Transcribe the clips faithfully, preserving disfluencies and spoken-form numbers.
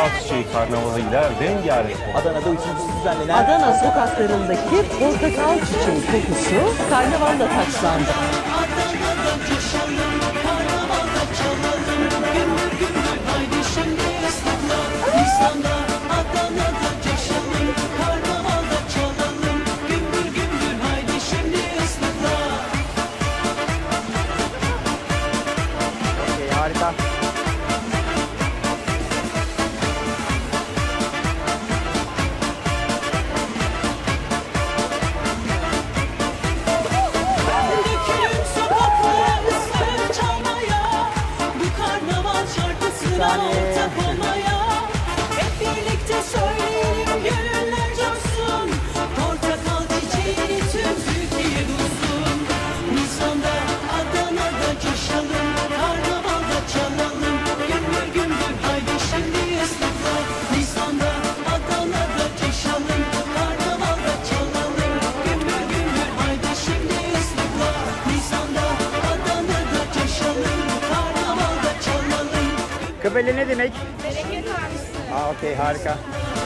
portakal çiçeği karnavalıyla rengarenk. Adana'da üçüncüsü düzenlenen Adana sokaklarındaki portakal çiçeği kokusu karnavalla taçlandı. harika. Hep birlikte söyleyelim, gönüller coşsun. Portakal çiçeğini tüm Türkiye duysun. Nisan'da Adana'da coşalım, karnavalda çalalım. Gümbür gümbür haydi şimdi ıslıkla. Nisan'da Adana'da coşalım, karnavalda çalalım. Gümbür gümbür haydi şimdi ıslıkla. Nisan'da Adana'da coşalım, karnavalda çalalım. Kıbele ne demek? Aa, okey, harika.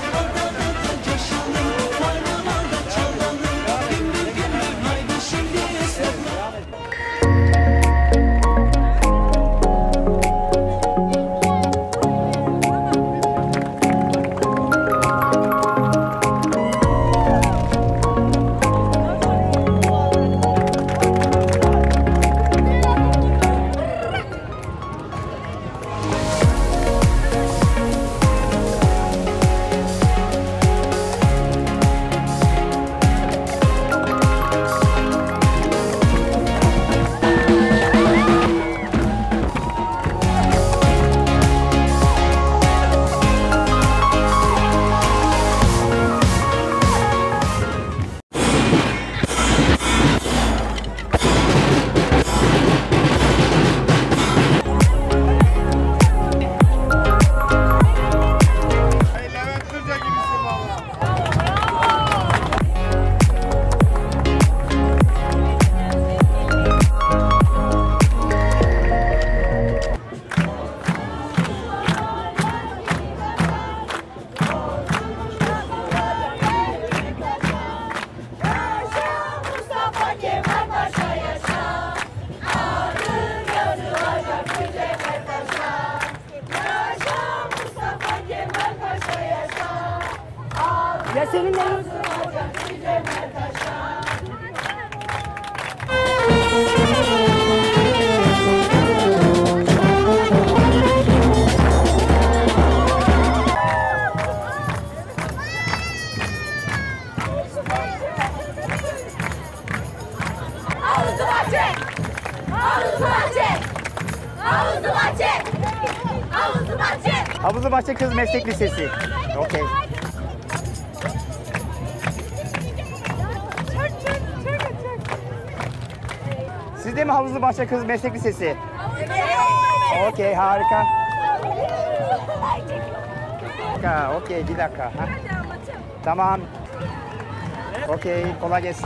Ya senin de Havuzu bahçe! Havuzu bahçe! Havuzu bahçe! Havuzu bahçe! Havuzu Bahçe Kız Meslek Lisesi. Okey. Siz de mi Havuzlu Bahçe Kız Meslek Lisesi? Okey, harika. Harika, okey, bir dakika. Ha? Tamam. Okey, kolay gelsin.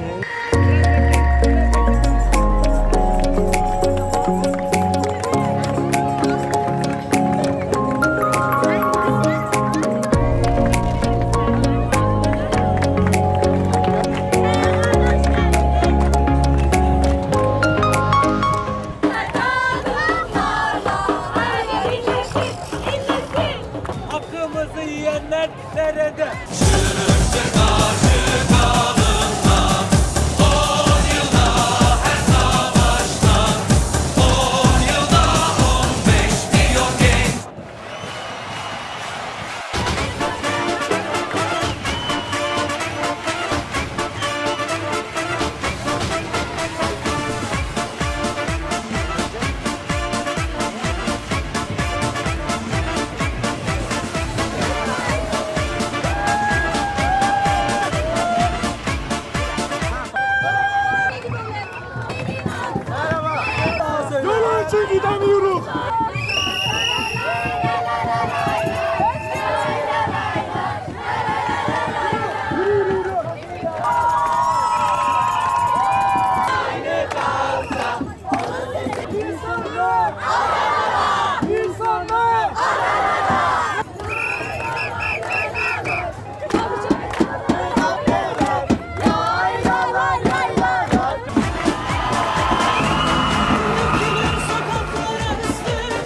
Yiyenler nerede? Sürüntü karşı kalınma,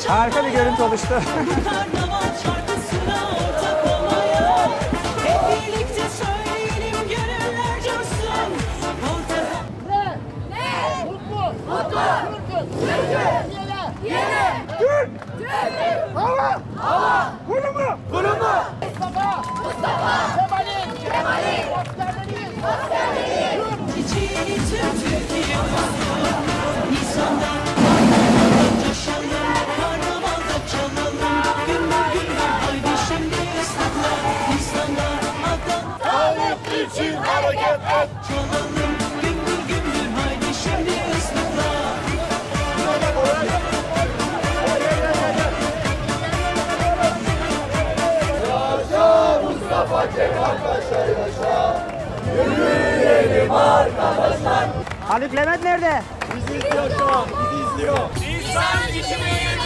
Harika bir görüntü oluştu. Karnaval şarkısına ortak olmaya. Hep birlikte söyleyelim gönüller coşsun. Ortak... Ne? Mutlu. Mutlu. Yere. Yere. Türk. Türk. Hava. Hava. Kurumu. Kurumu. Mustafa. Mustafa. Kemal'in. Kemal'in. Askerlerin. Askerlerin. İçini tüm Türkiye olsun. Nisan'da coşalım. Karnavalda çalalım. Gümbür gümbür haydi şimdi ıslıkla. Nisan'da Adana. Sağlık için hareket et. Çalalım. Gümbür gümbür haydi şimdi ıslıkla. Haluk Levent nerede? Bizi izliyor şu an, bizi izliyor. Nisan iki bin yirmi